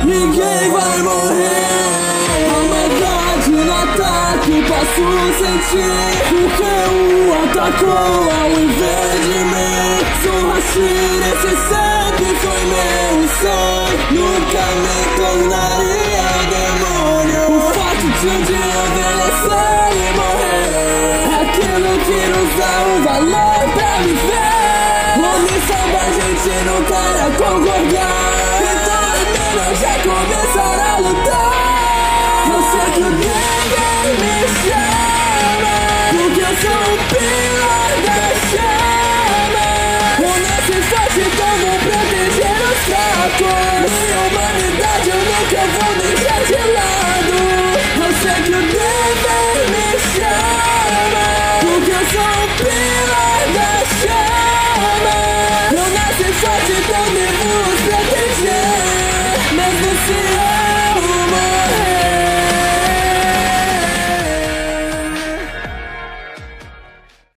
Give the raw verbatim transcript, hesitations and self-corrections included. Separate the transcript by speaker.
Speaker 1: ninguém vai morrer. A maldade no ataque posso sentir, porque o atacou ao invés de mim. Sou Hashira, esse sempre foi meu sonho. Nunca me tornaria demônio. O fato de um dia envelhecer e morrer é aquilo que nos dá um valor pra viver. Omissão da gente nunca irá concordar, então é melhor já começar a lutar. Eu sei que ninguém me chama, porque eu sou um pilar da chama. Eu nasci forte então vou proteger os fracos. Minha humanidade eu nunca vou deixar de lado. Eu sei que ninguém me chama, porque eu sou um pilar da chama. Eu nasci forte então devo os proteger, mesmo se eu